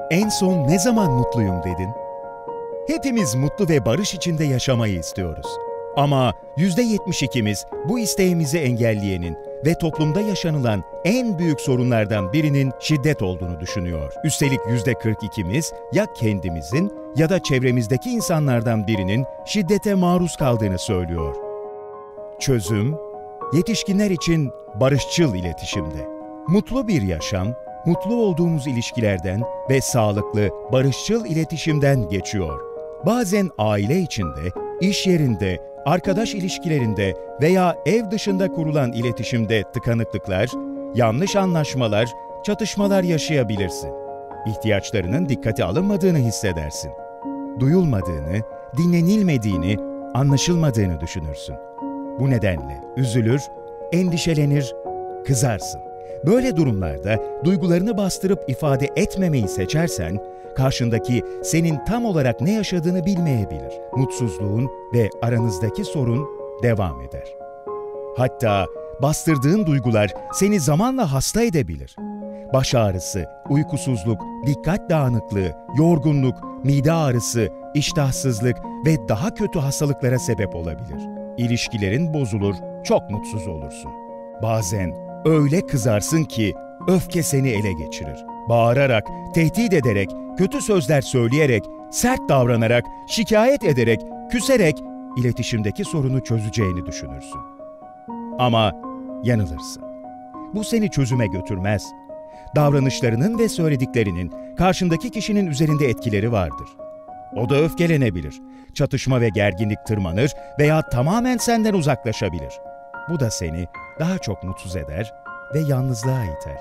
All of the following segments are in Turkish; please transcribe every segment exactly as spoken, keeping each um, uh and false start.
En son ne zaman mutluyum dedin? Hepimiz mutlu ve barış içinde yaşamayı istiyoruz. Ama yüzde yetmiş ikimiz bu isteğimizi engelleyenin ve toplumda yaşanılan en büyük sorunlardan birinin şiddet olduğunu düşünüyor. Üstelik yüzde kırk ikimiz ya kendimizin ya da çevremizdeki insanlardan birinin şiddete maruz kaldığını söylüyor. Çözüm, yetişkinler için barışçıl iletişimde. Mutlu bir yaşam, mutlu olduğumuz ilişkilerden ve sağlıklı, barışçıl iletişimden geçiyor. Bazen aile içinde, iş yerinde, arkadaş ilişkilerinde veya ev dışında kurulan iletişimde tıkanıklıklar, yanlış anlaşmalar, çatışmalar yaşayabilirsin. İhtiyaçlarının dikkate alınmadığını hissedersin. Duyulmadığını, dinlenilmediğini, anlaşılmadığını düşünürsün. Bu nedenle üzülür, endişelenir, kızarsın. Böyle durumlarda duygularını bastırıp ifade etmemeyi seçersen, karşındaki senin tam olarak ne yaşadığını bilmeyebilir. Mutsuzluğun ve aranızdaki sorun devam eder. Hatta bastırdığın duygular seni zamanla hasta edebilir. Baş ağrısı, uykusuzluk, dikkat dağınıklığı, yorgunluk, mide ağrısı, iştahsızlık ve daha kötü hastalıklara sebep olabilir. İlişkilerin bozulur, çok mutsuz olursun. Bazen öyle kızarsın ki öfke seni ele geçirir. Bağırarak, tehdit ederek, kötü sözler söyleyerek, sert davranarak, şikayet ederek, küserek iletişimdeki sorunu çözeceğini düşünürsün. Ama yanılırsın. Bu seni çözüme götürmez. Davranışlarının ve söylediklerinin karşındaki kişinin üzerinde etkileri vardır. O da öfkelenebilir. Çatışma ve gerginlik tırmanır veya tamamen senden uzaklaşabilir. Bu da seni daha çok mutsuz eder ve yalnızlığa iter.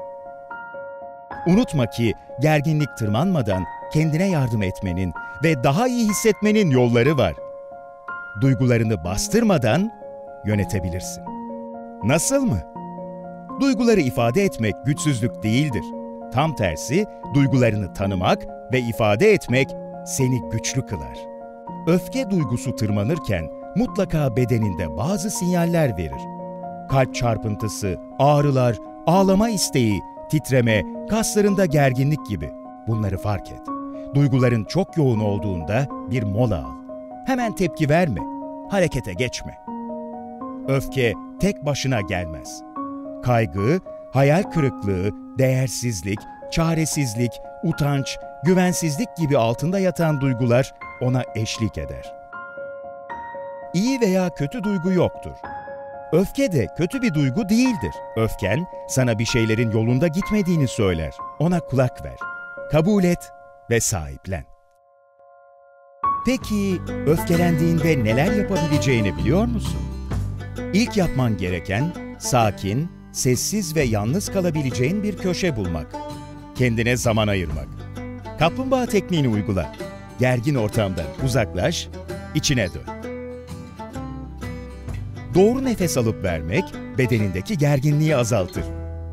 Unutma ki gerginlik tırmanmadan kendine yardım etmenin ve daha iyi hissetmenin yolları var. Duygularını bastırmadan yönetebilirsin. Nasıl mı? Duyguları ifade etmek güçsüzlük değildir. Tam tersi, duygularını tanımak ve ifade etmek seni güçlü kılar. Öfke duygusu tırmanırken mutlaka bedeninde bazı sinyaller verir. Kalp çarpıntısı, ağrılar, ağlama isteği, titreme, kaslarında gerginlik gibi. Bunları fark et. Duyguların çok yoğun olduğunda bir mola al. Hemen tepki verme, harekete geçme. Öfke tek başına gelmez. Kaygı, hayal kırıklığı, değersizlik, çaresizlik, utanç, güvensizlik gibi altında yatan duygular ona eşlik eder. İyi veya kötü duygu yoktur. Öfke de kötü bir duygu değildir. Öfken, sana bir şeylerin yolunda gitmediğini söyler. Ona kulak ver. Kabul et ve sahiplen. Peki, öfkelendiğinde neler yapabileceğini biliyor musun? İlk yapman gereken, sakin, sessiz ve yalnız kalabileceğin bir köşe bulmak. Kendine zaman ayırmak. Kaplumbağa tekniğini uygula. Gergin ortamdan uzaklaş, içine dön. Doğru nefes alıp vermek, bedenindeki gerginliği azaltır.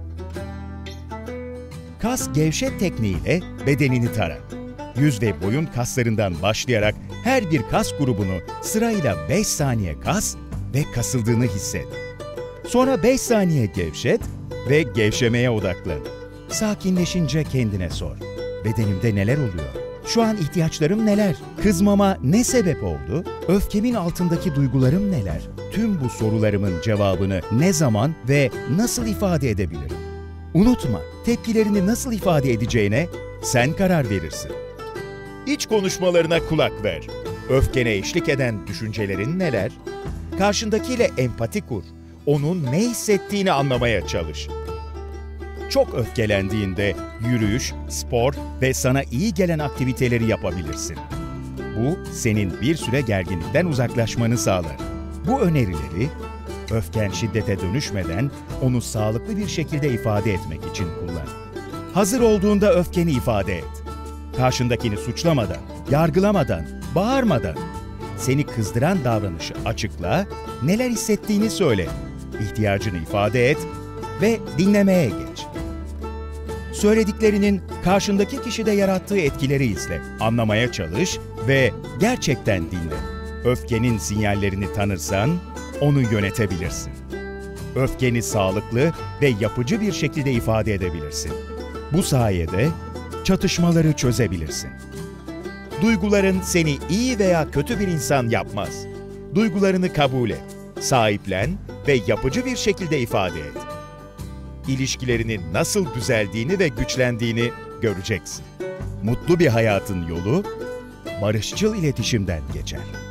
Kas gevşet tekniğiyle bedenini tara. Yüz ve boyun kaslarından başlayarak her bir kas grubunu sırayla beş saniye kas ve kasıldığını hisset. Sonra beş saniye gevşet ve gevşemeye odaklan. Sakinleşince kendine sor. Bedenimde neler oluyor? Şu an ihtiyaçlarım neler? Kızmama ne sebep oldu? Öfkemin altındaki duygularım neler? Tüm bu sorularımın cevabını ne zaman ve nasıl ifade edebilirim? Unutma, tepkilerini nasıl ifade edeceğine sen karar verirsin. İç konuşmalarına kulak ver. Öfkene eşlik eden düşüncelerin neler? Karşındakiyle empati kur. Onun ne hissettiğini anlamaya çalış. Çok öfkelendiğinde yürüyüş, spor ve sana iyi gelen aktiviteleri yapabilirsin. Bu, senin bir süre gerginlikten uzaklaşmanı sağlar. Bu önerileri, öfken şiddete dönüşmeden onu sağlıklı bir şekilde ifade etmek için kullan. Hazır olduğunda öfkeni ifade et. Karşındakini suçlamadan, yargılamadan, bağırmadan. Seni kızdıran davranışı açıkla, neler hissettiğini söyle. İhtiyacını ifade et ve dinlemeye geç. Söylediklerinin karşındaki kişide yarattığı etkileri izle, anlamaya çalış ve gerçekten dinle. Öfkenin sinyallerini tanırsan, onu yönetebilirsin. Öfkeni sağlıklı ve yapıcı bir şekilde ifade edebilirsin. Bu sayede çatışmaları çözebilirsin. Duyguların seni iyi veya kötü bir insan yapmaz. Duygularını kabul et, sahiplen ve yapıcı bir şekilde ifade et. İlişkilerinin nasıl düzeldiğini ve güçlendiğini göreceksin. Mutlu bir hayatın yolu barışçıl iletişimden geçer.